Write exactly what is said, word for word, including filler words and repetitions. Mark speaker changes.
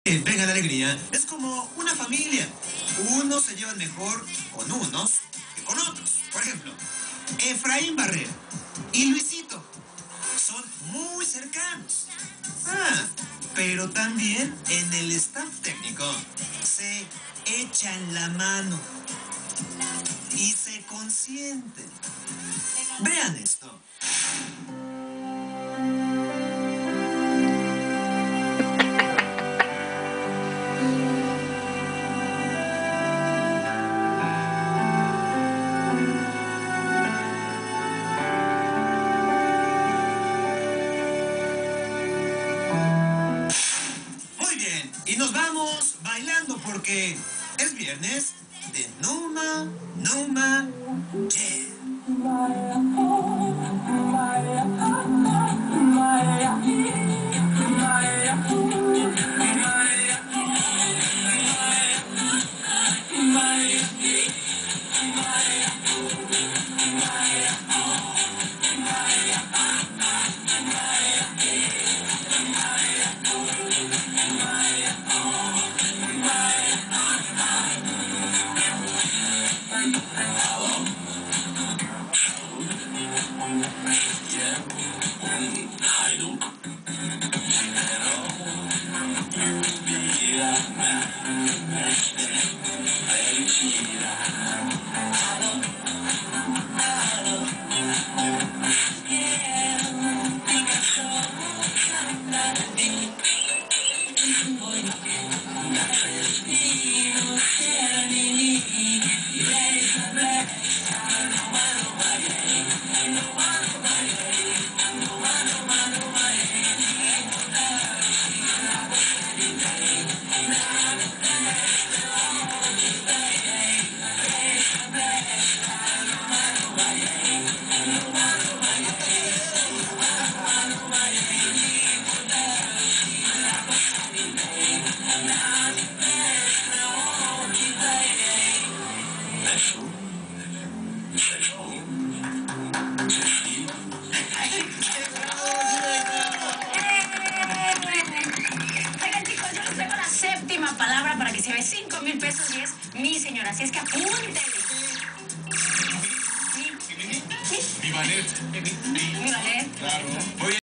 Speaker 1: Eh, Venga la alegría, es como una familia. Unos se llevan mejor con unos que con otros. Por ejemplo, Efraín Barrera y Luisito son muy cercanos. Ah, pero también en el staff técnico se echan la mano y se consienten. Vean esto. Muy bien, y nos vamos bailando porque es viernes de Numa, Numa, yeah.
Speaker 2: Palabra para que se ve cinco mil pesos y es mi señora. Así es que apúntenle.
Speaker 3: Mi ballet.
Speaker 2: Mi ballet.
Speaker 3: Claro.